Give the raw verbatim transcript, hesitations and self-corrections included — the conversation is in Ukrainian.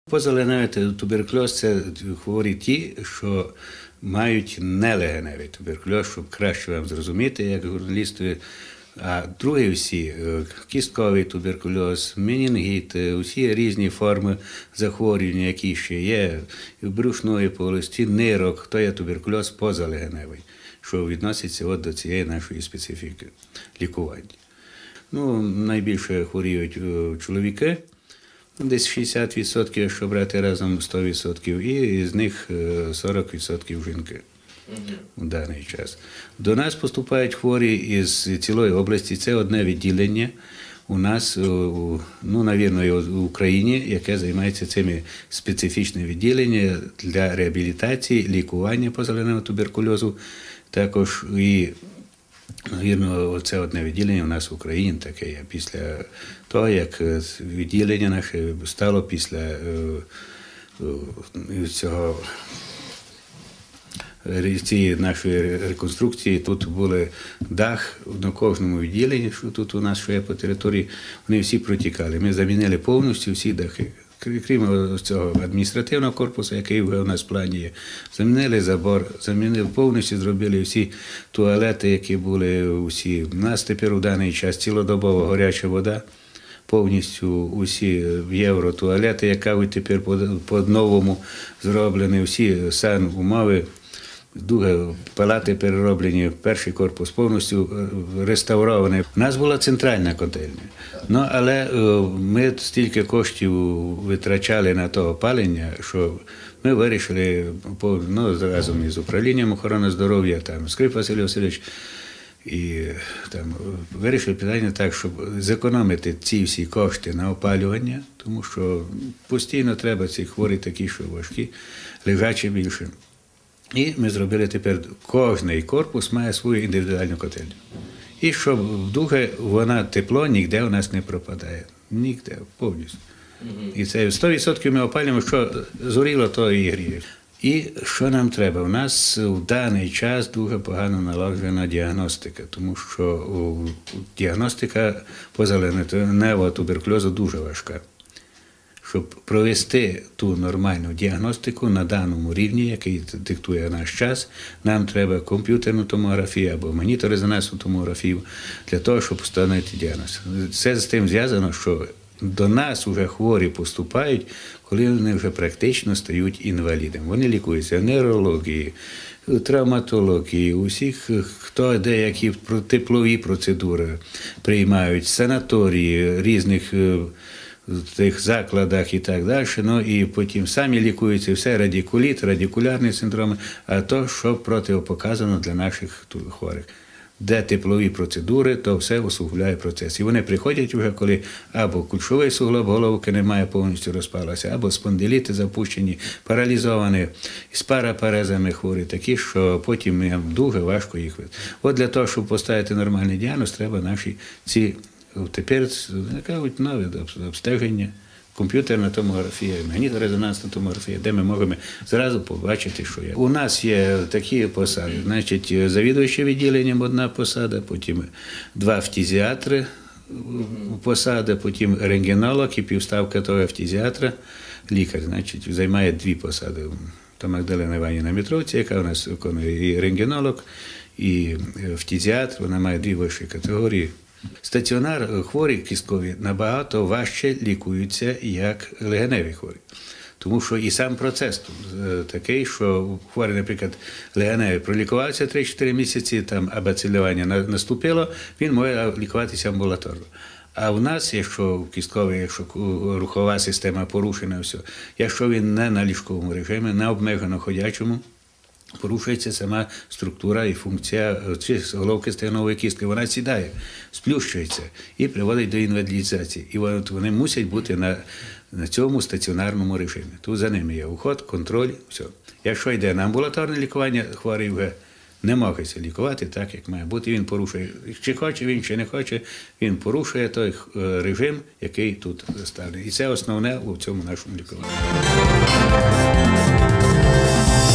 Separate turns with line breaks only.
Позалегеневий туберкульоз – це хворі ті, що мають нелегеневий туберкульоз, щоб краще вам зрозуміти, як журналістові. А другі всі – кістковий туберкульоз, менінгіт, усі різні форми захворювання, які ще є, брюшної полості, нирок, то є туберкульоз позалегеневий, що відноситься от до цієї нашої специфіки лікування. Ну, найбільше хворіють чоловіки, десь шістдесят відсотків, якщо брати разом сто відсотків, і з них сорок відсотків жінки у даний час. До нас поступають хворі із цілої області. Це одне відділення у нас, ну, навірно, в Україні, яке займається цими специфічними відділеннями для реабілітації, лікування позалегеневого туберкульозу. Також і, навірно, це одне відділення у нас в Україні таке є. Після того, як відділення наше стало після цього цієї нашої реконструкції, тут були дах на кожному відділенні, що тут у нас, що є по території, вони всі протікали. Ми замінили повністю всі дахи. Крім цього адміністративного корпусу, який у нас в плані є, замінили забор, замінили повністю, зробили всі туалети, які були усі. У нас тепер у даний час цілодобова гаряча вода, повністю усі євротуалети, яка тепер по-новому зроблені, всі санумови. Друге, палати перероблені, перший корпус повністю реставрований. У нас була центральна котельня, ну, але ми стільки коштів витрачали на то опалення, що ми вирішили, ну, разом із управлінням охорони здоров'я, там, Скрип Василь Васильович, і там вирішили питання так, щоб зекономити ці всі кошти на опалювання, тому що постійно треба ці хворі такі, що важкі, лежачі більше. І ми зробили тепер, кожний корпус має свою індивідуальну котельню. І щоб друге, вона тепло ніде у нас не пропадає. Ніде, повністю. І це сто відсотків ми опалюємо, що згоріло, то і гріє. І що нам треба? У нас в даний час дуже погано налагоджена діагностика, тому що діагностика позалегеневого туберкульозу дуже важка. Щоб провести ту нормальну діагностику на даному рівні, який диктує наш час, нам треба комп'ютерну томографію або магніторезонансну томографію для того, щоб встановити діагноз. Це з тим зв'язано, що до нас вже хворі поступають, коли вони вже практично стають інвалідами. Вони лікуються в нейрології, травматології, усіх, хто деякі теплові процедури приймають, санаторії різних в тих закладах і так далі, ну і потім самі лікуються, все радикуліт, радикулярні синдроми, а то, що протипоказано для наших хворих. Де теплові процедури, то все усугубляє процес. І вони приходять вже, коли або кульшовий суглоб головки немає, повністю розпалася, або спондиліти запущені, паралізовані, з парапарезами хворі такі, що потім дуже важко їх вид. От для того, щоб поставити нормальний діагноз, треба наші ці тепер, кажуть, нове обстеження, комп'ютерна томографія, магніторезонансна томографія, де ми можемо зразу побачити, що є. У нас є такі посади, значить, завідуюче відділенням одна посада, потім два фтизіатри посади, потім рентгенолог і півставка того фтизіатра, лікар, значить, займає дві посади. Та Магдалина Іванівна Мітровця, яка у нас виконує і рентгенолог, і фтизіатр, вона має дві вищі категорії. Стаціонар хворі кісткові набагато важче лікуються, як легеневі хворі. Тому що і сам процес тут такий, що хворий, наприклад, легеневий пролікувався три-чотири місяці, там абацилювання наступило, він може лікуватися амбулаторно. А в нас, якщо кістковий, якщо рухова система порушена, все, якщо він не на ліжковому режимі, на обмежено ходячому, порушується сама структура і функція головки стегнової кістки. Вона сідає, сплющується і приводить до інвалідизації. І вони мусять бути на, на цьому стаціонарному режимі. Тут за ними є уход, контроль, все. Якщо йде на амбулаторне лікування, хворий вже не може лікувати так, як має бути. Він порушує, чи хоче він, чи не хоче, він порушує той режим, який тут заставлений. І це основне у цьому нашому лікуванні.